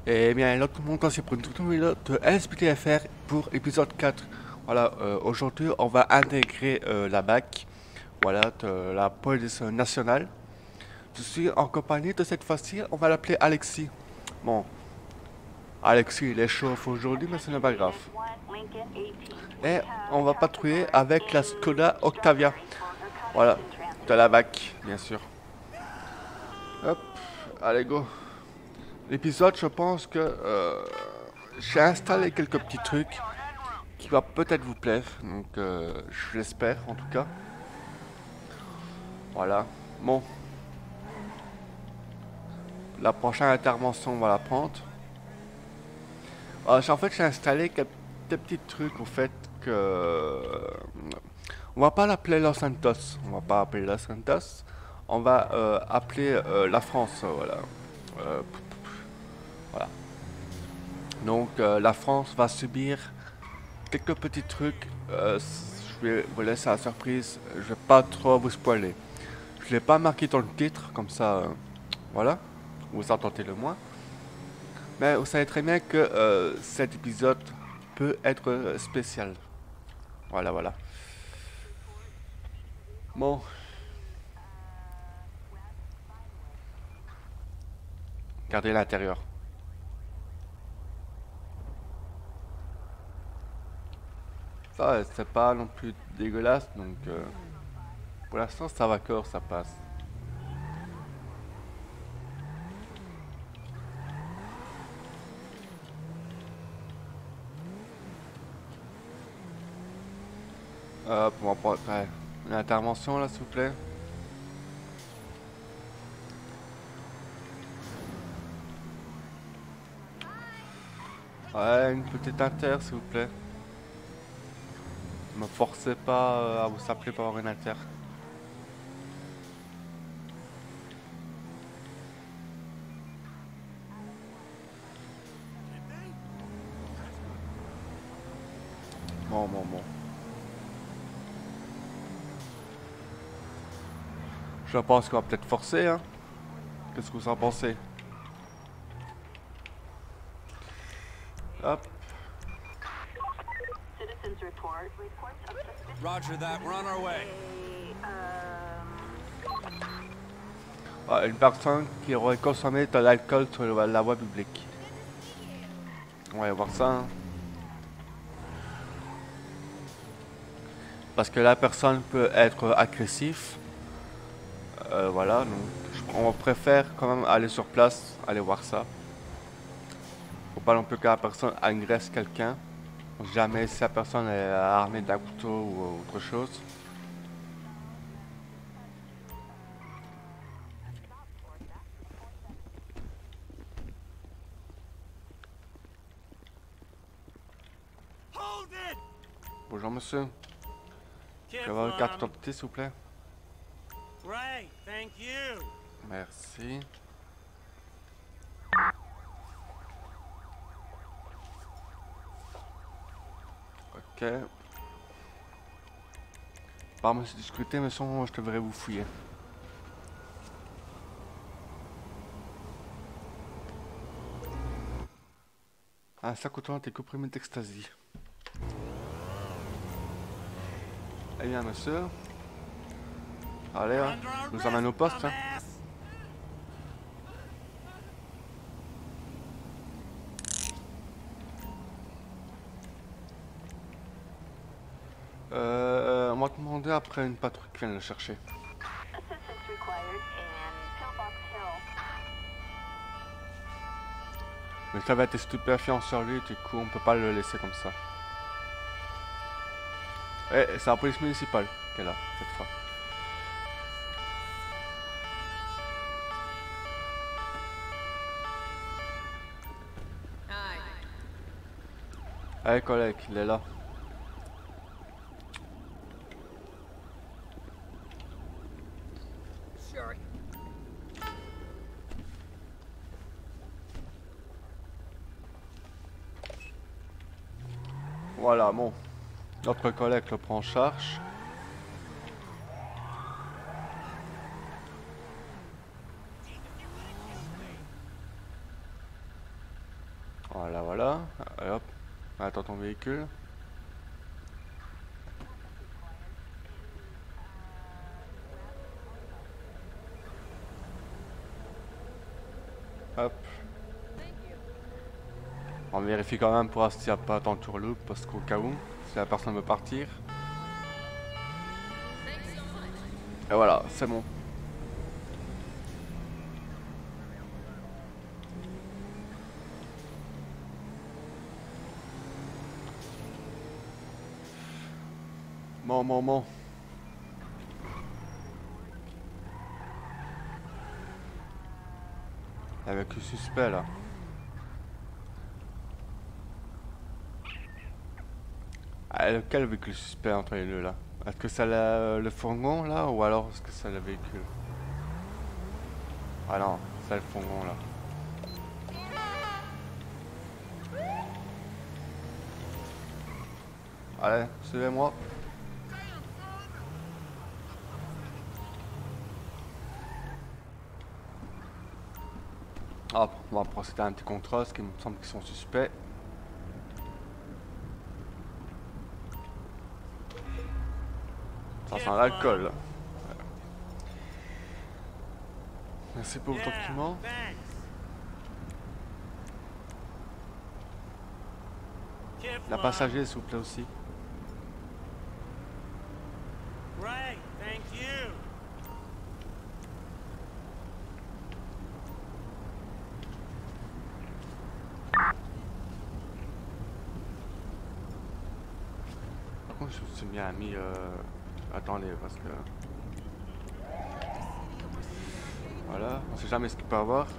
Et bien, là tout le monde, c'est pour une toute nouvelle vidéo de SBTFR pour épisode 4. Voilà, aujourd'hui, on va intégrer la BAC, voilà, de la police nationale. Je suis en compagnie de cette fois-ci, on va l'appeler Alexis. Bon, Alexis, il est chauffe aujourd'hui, mais ce n'est pas grave. Et on va patrouiller avec la Skoda Octavia. Voilà, de la BAC, bien sûr. Hop, allez go. L'épisode, je pense que j'ai installé quelques petits trucs qui va peut-être vous plaire, donc je l'espère en tout cas. Voilà. Bon, la prochaine intervention, on va la prendre. En fait, j'ai installé quelques petits trucs, au fait, que... on va pas l'appeler Los Santos, on va pas appeler Los Santos, on va appeler la France, voilà. Euh, voilà. Donc, la France va subir quelques petits trucs. Je vais vous laisser la surprise, je vais pas trop vous spoiler. Je l'ai pas marqué dans le titre, comme ça, voilà, vous entendez le moins. Mais vous savez très bien que cet épisode peut être spécial. Voilà, voilà. Bon, regardez l'intérieur. Ça, c'est pas non plus dégueulasse, donc pour l'instant, ça va corps, ça passe. Hop, on va prendre une intervention là, s'il vous plaît. Ouais, une petite inter, s'il vous plaît. Ne me forcez pas à vous appeler par ordinateur. Bon, bon, bon. Je pense qu'on va peut-être forcer, hein. Qu'est-ce que vous en pensez? Hop. Roger that, we're on our way. Ah, une personne qui aurait consommé de l'alcool sur la voie publique. On va voir ça, hein. Parce que la personne peut être agressive. Voilà, donc on préfère quand même aller sur place, aller voir ça. Faut pas non plus que la personne agresse quelqu'un. Jamais si la personne est armée d'un couteau ou autre chose. Bonjour monsieur. Je vais avoir une carte d'identité s'il vous plaît. Right, thank you. Merci. Ok. Par me discuter, mais sinon je devrais vous fouiller. Un sac autant tes comprimés d'ecstasy. Eh bien monsieur. Allez, hein, je nous emmène au poste. Hein. On va demander après une patrouille qui vient le chercher. Mais ça va être stupéfiant sur lui, du coup on peut pas le laisser comme ça. Eh, c'est la police municipale qui est là, cette fois. Allez collègue, il est là. Voilà, bon. Notre collègue le prend en charge. Attends ton véhicule. Hop. On vérifie quand même pour voir s'il n'y a pas d'entourloupe parce qu'au cas où, si la personne veut partir. Et voilà, c'est bon. Bon. Avec le suspect là. Ah, lequel véhicule suspect entre les deux là? Est-ce que c'est le fourgon là ou alors est-ce que c'est le véhicule? Ah non, c'est le fourgon là. Allez, suivez-moi. Hop, on va procéder à un petit contrôle, ce qui me semble qu'ils sont suspects. Ça sent l'alcool là. Merci pour le document. La passager s'il vous plaît aussi. Right, thank you. Par contre, je me suis bien mis. Attendez, parce que. Voilà, on sait jamais ce qu'il peut avoir.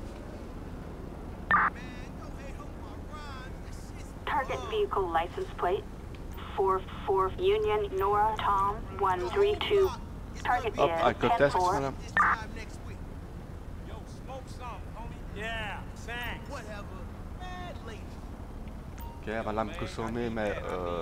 Target vehicle license plate 44 Union Nora Tom 132. Target Hop, is alcool test, 10-4. madame. Yo, smoke some, homie. Yeah, thanks. Whatever. Mad lady. Ok, madame consommée, mais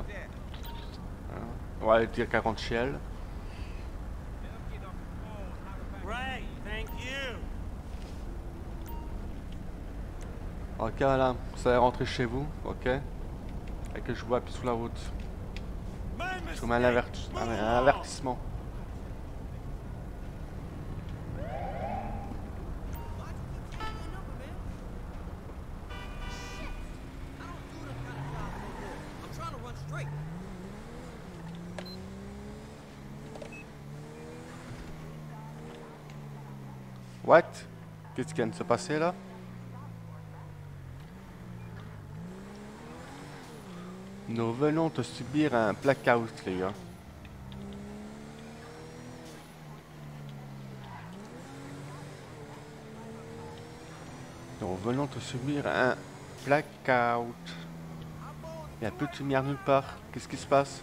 on va aller dire 40 chez elle. Right, thank you. Ok, madame, vous allez rentrer chez vous, ok? Et que je vous appuie sous la route. Je vous mets un avertissement. What? Qu'est-ce qui vient de se passer là? Nous venons de subir un blackout, les gars. Nous venons de subir un blackout. Il n'y a plus de lumière nulle part. Qu'est-ce qui se passe?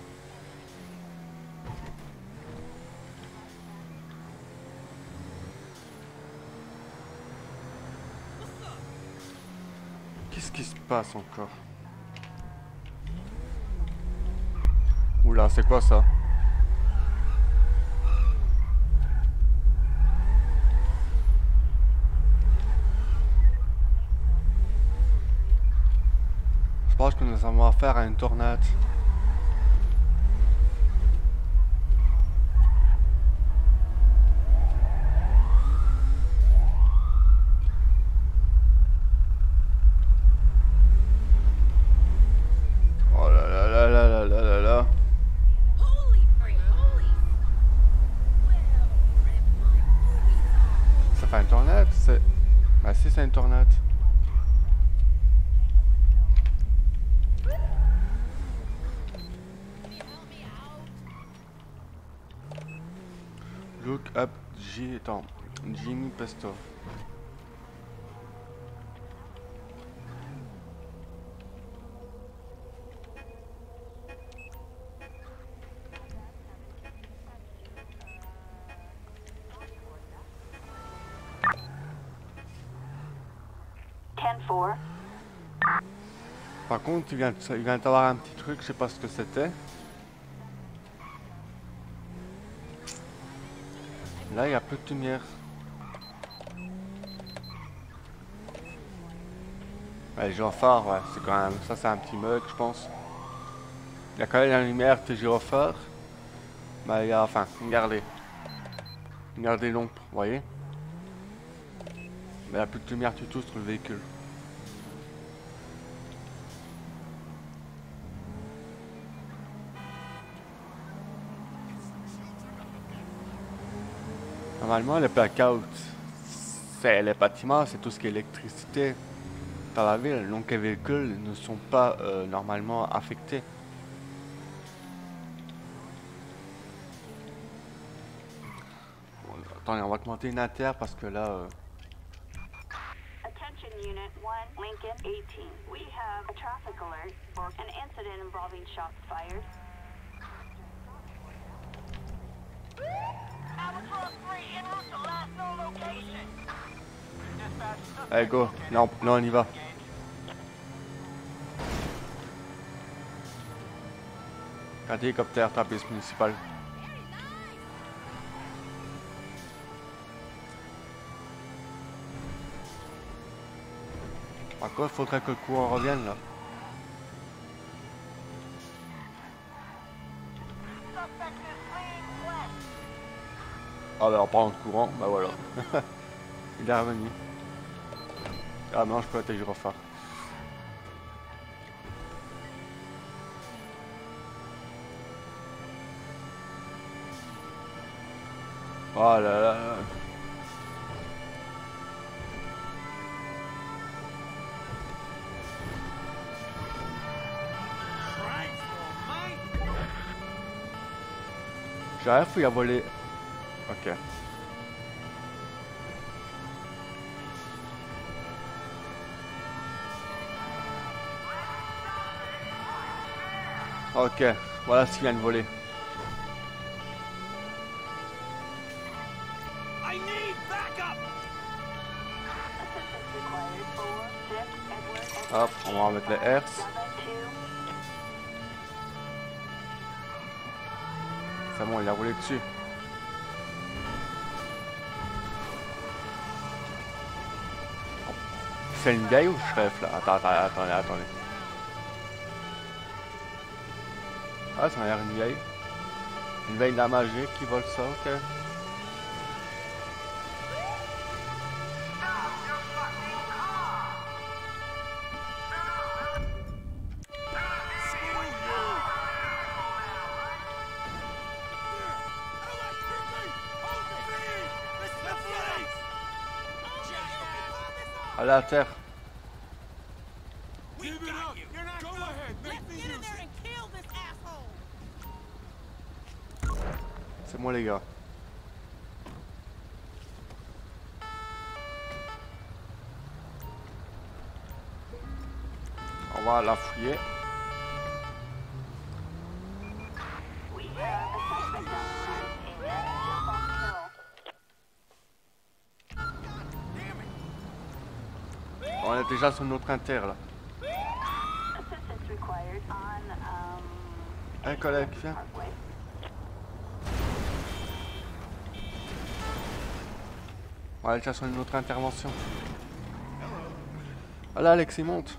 Qu'est-ce qui se passe encore? Oula, c'est quoi ça? Je pense que nous avons affaire à une tornade. Oh là là là là là là là là. Ça fait une tornade? C'est... Bah si, c'est une tornade. Look up Jimmy Pesto. Par contre, il vient d'avoir un petit truc, je sais pas ce que c'était. Là, il n'y a plus de lumière. Ouais, les gyrophares, ouais, c'est quand même... Ça, c'est un petit bug, je pense. Il y a quand même la lumière de gyrophare. Mais il y a... Enfin, regardez. Regardez l'ombre, vous voyez? Mais il n'y a plus de lumière du tout sur le véhicule. Normalement, les blackouts, c'est les bâtiments, c'est tout ce qui est électricité dans la ville. Donc les véhicules ne sont pas normalement affectés. Bon, attendez, on va te monter une inter parce que là... Attention Unit 1, Lincoln 18. We have a traffic alert for an incident involving shots fired. Albatross 3 en route to last known location. Dispatch. Allez, go. Non, non, on y va. Un hélicoptère, ta piste municipale. Par contre, il faudrait que le courant revienne là. Suspect is fleeing west. Ah bah en parlant de courant, bah voilà. Il est revenu. Ah non, je peux attaquer gyrophare. Oh là là là. J'arrive, faut y avoir volé. Ok. Ok, voilà ce qu'il vient de voler. I need backup. Assistance required for 6 Edward Hop, on va remettre les hertz. 72. C'est bon, il a roulé dessus. C'est une vieille ou je rêve là? Attendez. Ah, ça a l'air une vieille. Une vieille de la magie qui vole ça, ok. Allez à terre. We got you. You're not going ahead. Get in there and kill this asshole. C'est moi les gars. On va la fouiller. We have a suspect on the run in Fox Hill. On est déjà sur notre inter là. Assistance required on Un collègue, viens. Parkway. On va déjà sur une autre intervention. Voilà, Alex, il monte.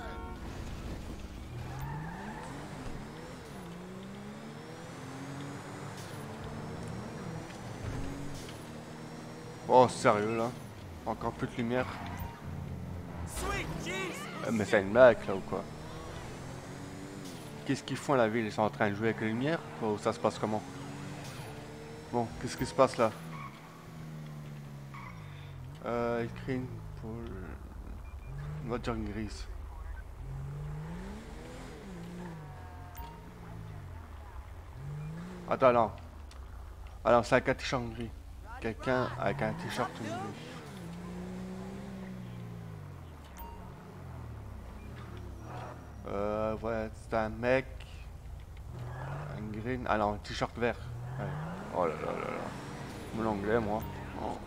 Oh, sérieux là? Encore plus de lumière. Sweet Jesus. Mais c'est une blague là ou quoi? Qu'est-ce qu'ils font à la ville? Ils sont en train de jouer avec la lumière? Ou ça se passe comment? Bon, qu'est-ce qui se passe là? Écrit pour une voiture grise. Attends, non. Alors, c'est avec un t-shirt gris. Quelqu'un avec un t-shirt gris. Ouais, c'est un mec. Un green. Ah non, un t-shirt vert. Ouais. Oh là là là là. Mon anglais, moi. Oh.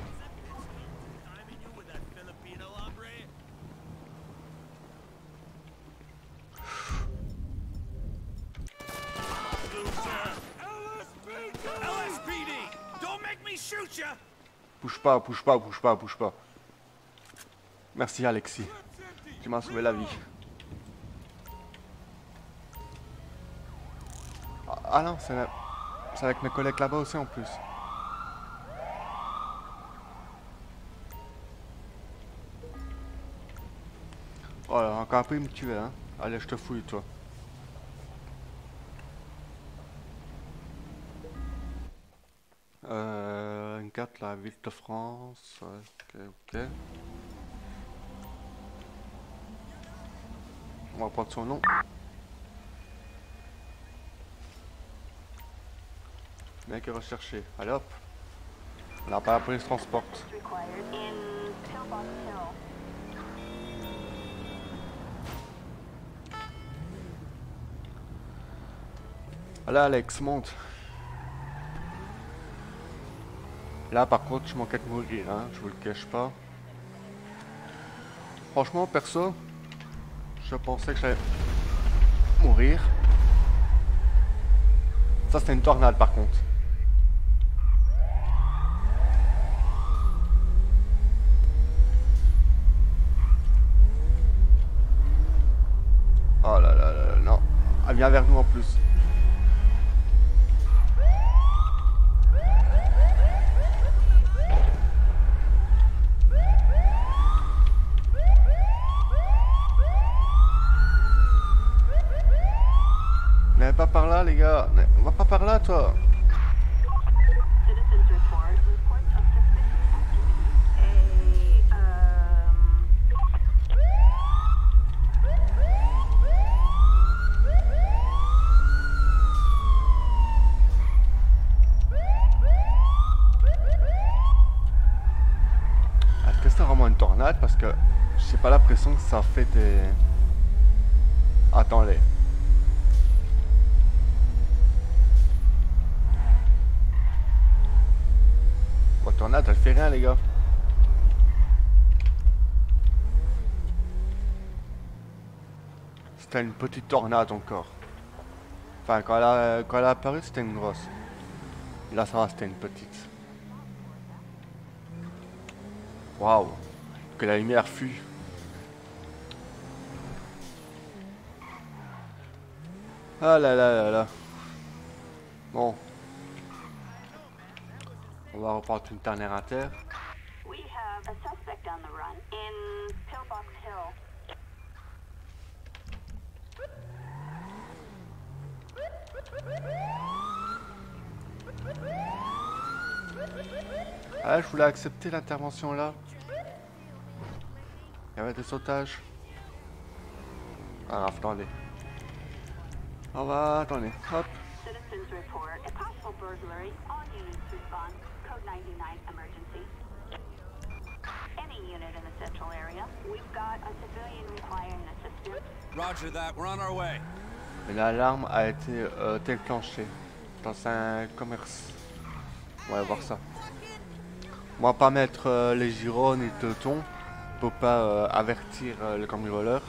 LSPD, don't make me shoot ya. Bouge pas. Merci Alexis. Tu m'as sauvé la vie. Ah non, c'est avec mes collègues là-bas aussi en plus. Oh là, encore un peu il me tuait hein. Allez, je te fouille toi. Une carte la ville de France. Ok, ok. On va prendre son nom. Mec est recherché. Allez hop. On n'a pas la police transporte. Required in Pillbox Hill. Allez Alex, monte. Là par contre je manquais de mourir, hein, je vous le cache pas. Franchement perso, je pensais que j'allais mourir. Ça c'était une tornade par contre. Oh là là là, non. Elle vient vers nous en plus. Mais pas par là les gars. On va pas par là toi. Citizens report reports of suspicious activity. Est-ce que c'est vraiment une tornade? Parce que j'ai pas l'impression que ça fait des... Attends-les. La tornade elle fait rien les gars. C'était une petite tornade encore. Enfin quand elle a apparu c'était une grosse. Là ça va, c'était une petite. Waouh. Que la lumière fut. Ah là là là là. Bon. On va reprendre une dernière inter. We have a suspect on the run in Pillbox Hill. Ah je voulais accepter l'intervention là. Il y avait des sautages. Ah attendez. On va attendez. Hop. Citizens report a possible burglary. All units respond. Code 99 emergency. Any unit in the central area. We've got a civilian requiring assistance. Roger that, we're on our way. L'alarme a été déclenchée dans un commerce. On va voir ça. On va pas mettre les gyros ni le teuton pour pas avertir le cambrioleur.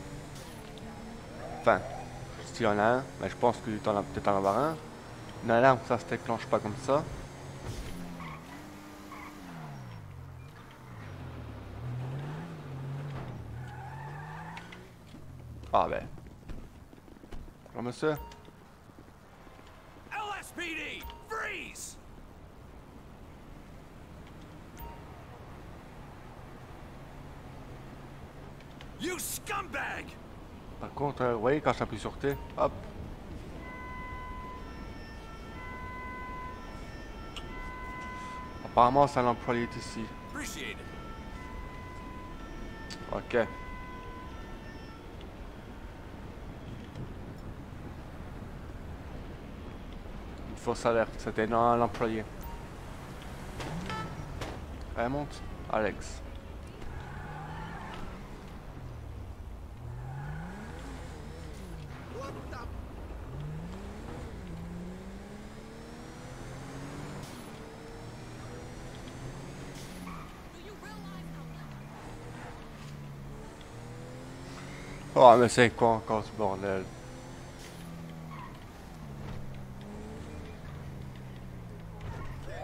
Enfin, s'il y en a un, mais je pense que t'en as peut-être en avoir un. Une alarme, ça se déclenche pas comme ça. Ah ben. Bonjour monsieur. LSPD, freeze! You scumbag! Par contre, vous voyez quand j'appuie sur T, hop. Apparemment c'est un employé ici. Appreciate it. Ok. Une fausse alerte, c'était dans l'employé. Elle monte, Alex. Oh mais c'est quoi encore ce bordel?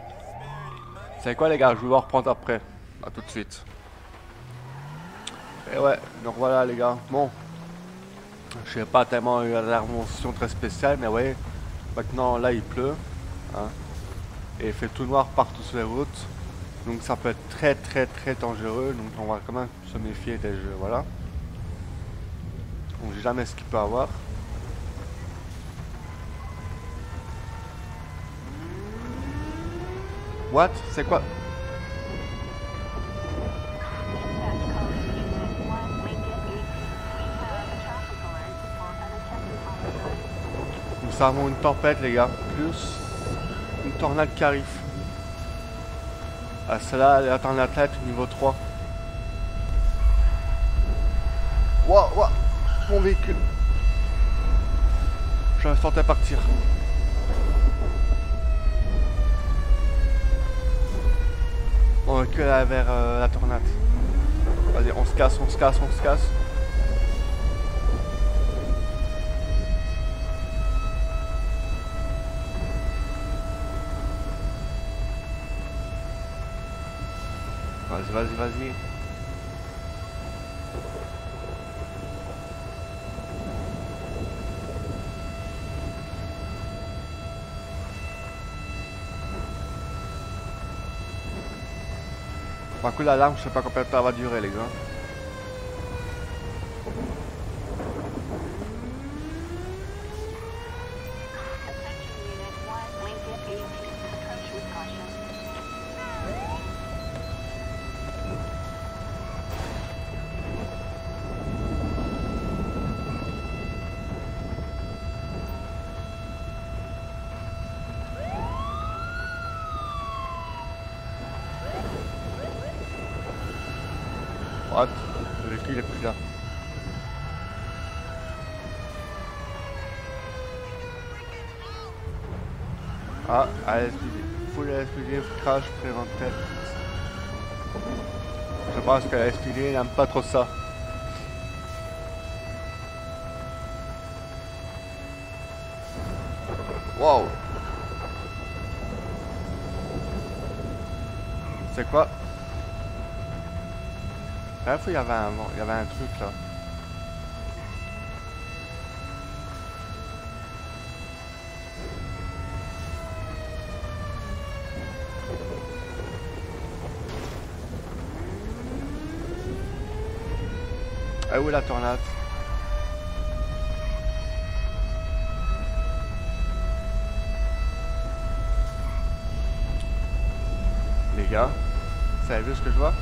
C'est quoi les gars, je vais vous reprendre après. A tout de suite. Et ouais, donc voilà les gars. Bon, je n'ai pas tellement eu d'intervention très spéciale, mais ouais, maintenant là il pleut. Hein, et il fait tout noir partout sur les routes. Donc ça peut être très dangereux. Donc on va quand même se méfier des jeux. Voilà. On ne sait jamais ce qu'il peut avoir. What? C'est quoi? Nous avons une tempête les gars, plus une tornade qui arrive. Ah celle-là, elle attend la tête niveau 3. Wow, wow, mon véhicule. Je me sentais partir. On recule vers la tornade. Vas-y, on se casse, on se casse, on se casse. Vas-y, vas-y, vas-y. Par contre, l'alarme, je sais pas combien de temps elle va durer, les gars. What? Le véhicule est plus là. Ah, ASPD. Full ASPD, crash préventif. Je pense que l'ASPD n'aime pas trop ça. Wow! C'est quoi? La fois, il y avait un truc là. Ah où est la tornade? Les gars, vous avez vu ce que je vois?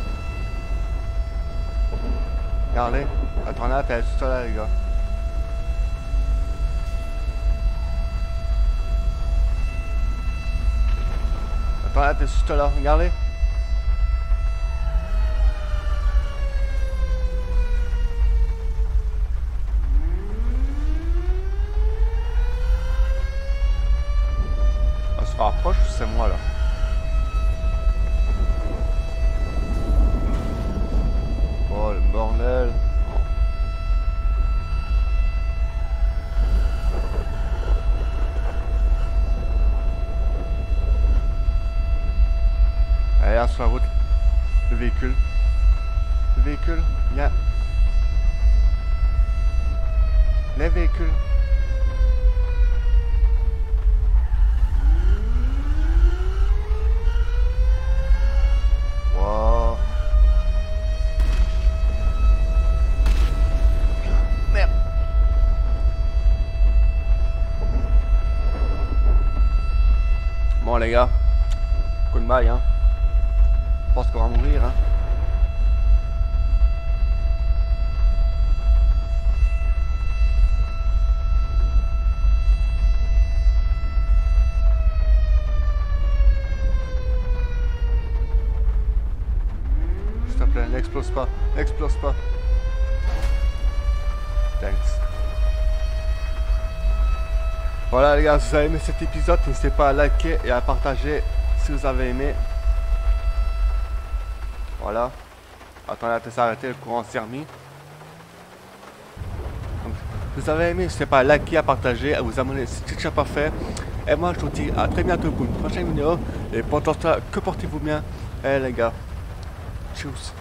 Regardez, la tornade elle est tout là les gars. La tornade est juste là, regardez. On se rapproche ou c'est moi là? Oh le bordel. Allez, sur la route. Le véhicule. Le véhicule. Viens. Les véhicules. Wow. Merde. Bon les gars. Coup de maille hein. Je pense qu'on va mourir hein. S'il te plaît, n'explose pas, n'explose pas. Thanks. Voilà les gars, si vous avez aimé cet épisode, n'hésitez pas à liker et à partager si vous avez aimé. Voilà. Attendez, à s'arrêter, le courant s'est remis. Donc, si vous avez aimé, n'hésitez pas à liker, à partager, à vous abonner si ce n'est déjà pas fait. Et moi, je vous dis à très bientôt pour une prochaine vidéo. Et pour l'instant, que portez-vous bien. Et les gars, tchuss.